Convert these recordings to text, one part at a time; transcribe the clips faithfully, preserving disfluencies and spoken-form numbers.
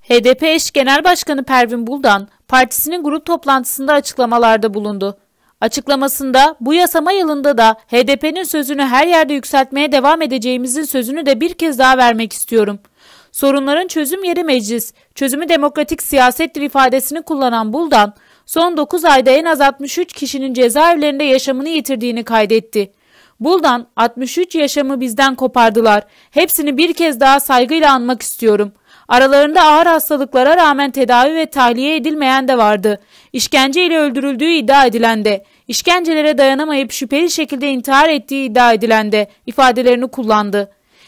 H D P eş genel başkanı Pervin Buldan, partisinin grup toplantısında açıklamalarda bulundu. Açıklamasında bu yasama yılında da H D P'nin sözünü her yerde yükseltmeye devam edeceğimizin sözünü de bir kez daha vermek istiyorum. Sorunların çözüm yeri meclis, çözümü demokratik siyasettir ifadesini kullanan Buldan, son dokuz ayda en az altmış üç kişinin cezaevlerinde yaşamını yitirdiğini kaydetti. Buldan, altmış üç yaşamı bizden kopardılar. Hepsini bir kez daha saygıyla anmak istiyorum. Aralarında ağır hastalıklara rağmen tedavi ve tahliye edilmeyen de vardı. İşkence ile öldürüldüğü iddia edilen de, işkencelere dayanamayıp şüpheli şekilde intihar ettiği iddia edilen de ifadelerini kullandı.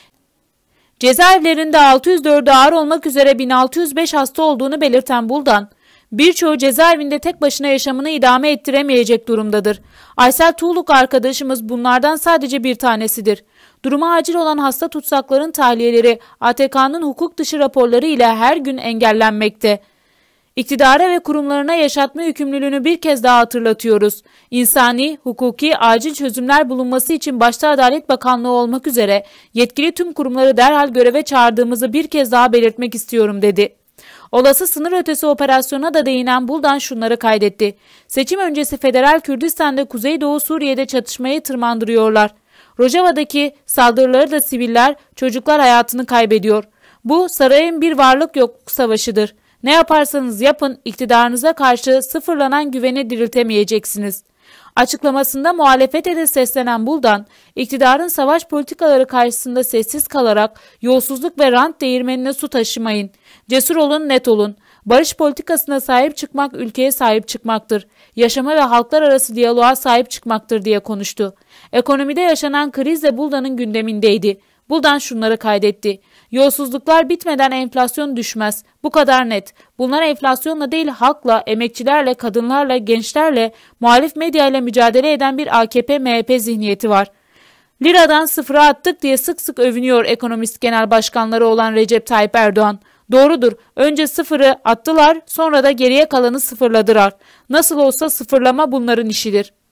Cezaevlerinde altı yüz dördü ağır olmak üzere bin altı yüz beş hasta olduğunu belirten Buldan, birçoğu cezaevinde tek başına yaşamını idame ettiremeyecek durumdadır. Aysel Tuğluk arkadaşımız bunlardan sadece bir tanesidir. Durumu acil olan hasta tutsakların tahliyeleri A T K'nın hukuk dışı raporları ile her gün engellenmekte. İktidara ve kurumlarına yaşatma yükümlülüğünü bir kez daha hatırlatıyoruz. İnsani, hukuki, acil çözümler bulunması için başta Adalet Bakanlığı olmak üzere yetkili tüm kurumları derhal göreve çağırdığımızı bir kez daha belirtmek istiyorum dedi. Olası sınır ötesi operasyona da değinen Buldan şunları kaydetti. Seçim öncesi Federal Kürdistan'da Kuzeydoğu Suriye'de çatışmayı tırmandırıyorlar. Rojava'daki saldırıları da siviller, çocuklar hayatını kaybediyor. Bu sarayın bir varlık yok savaşıdır. Ne yaparsanız yapın iktidarınıza karşı sıfırlanan güveni diriltemeyeceksiniz. Açıklamasında muhalefete de seslenen Buldan, iktidarın savaş politikaları karşısında sessiz kalarak yolsuzluk ve rant değirmenine su taşımayın. Cesur olun, net olun. Barış politikasına sahip çıkmak ülkeye sahip çıkmaktır. Yaşama ve halklar arası diyaloğa sahip çıkmaktır diye konuştu. Ekonomide yaşanan kriz de Buldan'ın gündemindeydi. Buldan şunları kaydetti. Yolsuzluklar bitmeden enflasyon düşmez. Bu kadar net. Bunlar enflasyonla değil halkla, emekçilerle, kadınlarla, gençlerle, muhalif medyayla mücadele eden bir A K P M H P zihniyeti var. Liradan sıfıra attık diye sık sık övünüyor ekonomist genel başkanları olan Recep Tayyip Erdoğan. Doğrudur. Önce sıfırı attılar, sonra da geriye kalanı sıfırladılar. Nasıl olsa sıfırlama bunların işidir.